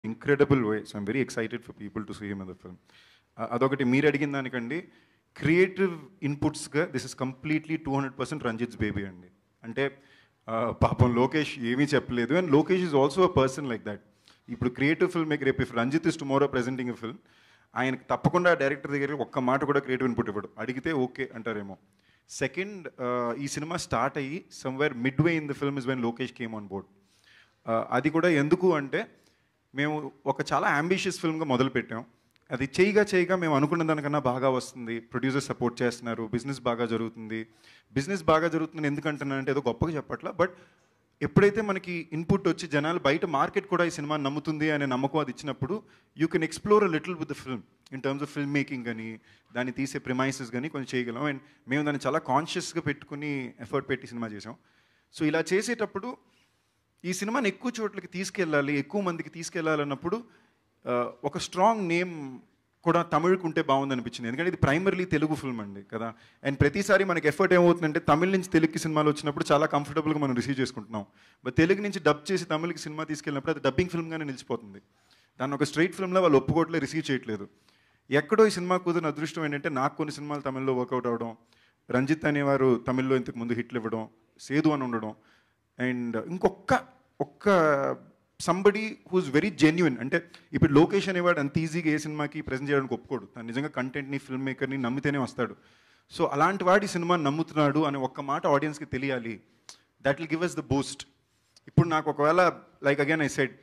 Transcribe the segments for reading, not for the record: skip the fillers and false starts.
incredible way. So I'm very excited for people to see him in the film. అదొకటి మీరు అడిగిన దానికండి creative ఇన్పుట్స్గా this is completely 200% Ranjith's baby అండి. అంటే పాపం లోకేష్ ఏమీ చెప్పలేదు, and Lokesh is also a person like that. ఇప్పుడు క్రియేటివ్ ఫిల్మ్ మేకర్, రేపు if Ranjith is tomorrow presenting a film, ఆయనకు తప్పకుండా డైరెక్టర్ దగ్గర ఒక్క మాట కూడా క్రియేటివ్ ఇన్పుట్ ఇవ్వడు, అడిగితే ఓకే అంటారేమో. సెకండ్, ఈ సినిమా స్టార్ట్ అయ్యి somewhere mid way in the film is when Lokesh came on board. అది కూడా ఎందుకు అంటే, మేము ఒక చాలా అంబిషియస్ ఫిల్మ్గా మొదలుపెట్టాం. అది చేయగా మేము అనుకున్న దానికన్నా బాగా వస్తుంది, ప్రొడ్యూసర్ సపోర్ట్ చేస్తున్నారు, బిజినెస్ బాగా జరుగుతుంది ఎందుకంటున్నానంటే ఏదో గొప్పగా చెప్పట్లా, బట్ ఎప్పుడైతే మనకి ఇన్పుట్ వచ్చి జనాలు బయట మార్కెట్ కూడా ఈ సినిమా నమ్ముతుంది అనే నమ్మకం అది ఇచ్చినప్పుడు you can explore a little with the film in terms of film making కానీ, దాన్ని తీసే ప్రిమైసెస్ కానీ కొంచెం చేయగలం. అండ్ మేము దాన్ని చాలా కాన్షియస్గా పెట్టుకుని ఎఫర్ట్ పెట్టి సినిమా చేసాం. సో ఇలా చేసేటప్పుడు ఈ సినిమాని ఎక్కువ చోట్లకి తీసుకెళ్ళాలి, ఎక్కువ మందికి తీసుకెళ్ళాలన్నప్పుడు ఒక స్ట్రాంగ్ నేమ్ కూడా తమిళకు ఉంటే బాగుంది అనిపించింది. ఎందుకంటే ఇది ప్రైమర్లీ తెలుగు ఫిల్మ్ అండి కదా. అండ్ ప్రతిసారి మనకి ఎఫర్ట్ ఏమవుతుందంటే, తమిళ నుంచి తెలుగుకి సినిమాలు వచ్చినప్పుడు చాలా కంఫర్టబుల్గా మనం రిసీవ్ చేసుకుంటున్నాం. బట్ తెలుగు నుంచి డబ్ చేసి తమిళకి సినిమా తీసుకెళ్ళినప్పుడు అది డబ్బింగ్ ఫిల్మ్గానే నిలిచిపోతుంది. దాన్ని ఒక స్ట్రైట్ ఫిల్మ్లో వాళ్ళు ఒప్పుకోవట్లే, రిసీవ్ చేయట్లేదు. ఎక్కడో ఈ సినిమా కుదిరిన అదృష్టం ఏంటంటే, నాకు కొన్ని సినిమాలు తమిళ్లో వర్కౌట్ అవ్వడం, రంజిత్ అనేవారు తమిళ్లో ఇంతకు ముందు హిట్లు ఇవ్వడం, సేదు అని ఉండడం, అండ్ ఒక్క సంబడి హూజ్ వెరీ జెన్యున్. అంటే ఇప్పుడు లోకేష్ అనేవాడు అంత ఈజీగా ఏ సినిమాకి ప్రజెంట్ చేయడానికి ఒప్పుకోడు, తను నిజంగా కంటెంట్ని, ఫిల్మ్ మేకర్ని నమ్మితేనే వస్తాడు. సో అలాంటి వాడి సినిమాని నమ్ముతున్నాడు అనే ఒక్క మాట ఆడియన్స్కి తెలియాలి. That will give us the boost. ఇప్పుడు నాకు ఒకవేళ లైక్ అగైన్ ఐ సెడ్,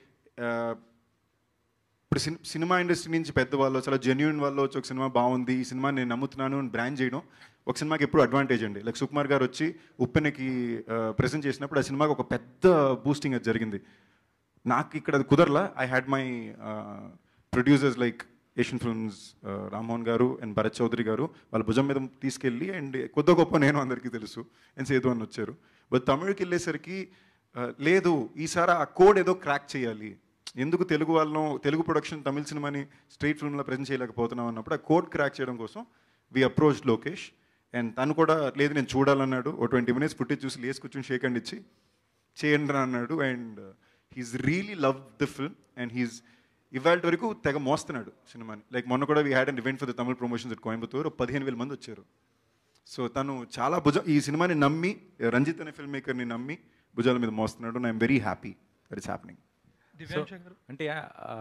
ఇప్పుడు సినిమా ఇండస్ట్రీ నుంచి పెద్దవాళ్ళు, చాలా జెన్యున్ వాళ్ళు వచ్చి ఒక సినిమా బాగుంది, ఈ సినిమా నేను నమ్ముతున్నాను అని బ్రాండ్ చేయడం ఒక సినిమాకి ఎప్పుడు అడ్వాంటేజ్ అండి. లైక్ సుకుమార్ గారు వచ్చి ఉప్పెనకి ప్రెజెంట్ చేసినప్పుడు ఆ సినిమాకి ఒక పెద్ద బూస్టింగ్ అది జరిగింది. నాకు ఇక్కడ అది కుదరలా. I had my producers like Asian Films Rammohan garu and Bharat Chowdary గారు వాళ్ళ భుజం మీద తీసుకెళ్ళి, అండ్ కొద్ది గొప్ప నేను అందరికీ తెలుసు అండ్ సేదు అని వచ్చారు. బట్ తమిళకి వెళ్ళేసరికి లేదు, ఈసారి ఆ కోడ్ ఏదో క్రాక్ చేయాలి. ఎందుకు తెలుగు వాళ్ళను, తెలుగు ప్రొడక్షన్ తమిళ సినిమాని స్ట్రైట్ ఫిల్మ్లో ప్రజెంట్ చేయలేకపోతున్నాం అన్నప్పుడు ఆ కోడ్ క్రాక్ చేయడం కోసం వి అప్రోచ్ లోకేష్. అండ్ తను కూడా లేదు నేను చూడాలన్నాడు. ఓ 20 minutes ఫుటేజ్ చూసి లేసి కూర్చొని షేక్ హ్యాండ్ ఇచ్చి చేయండి రా అన్నాడు. And he's really love the film and he's ఇవాళ వరకు తెగ మోస్తున్నాడు సినిమాని. లైక్ మొన్న కూడా we had an event for the Tamil promotions at Coimbatore, 15,000 మంది వచ్చారు. సో తను చాలా ఈ సినిమాని నమ్మి, రంజిత్ అనే ఫిల్మ్ మేకర్ని నమ్మి భుజాల మీద మోస్తున్నాడు. And I'm very happy that it's happening. అంటే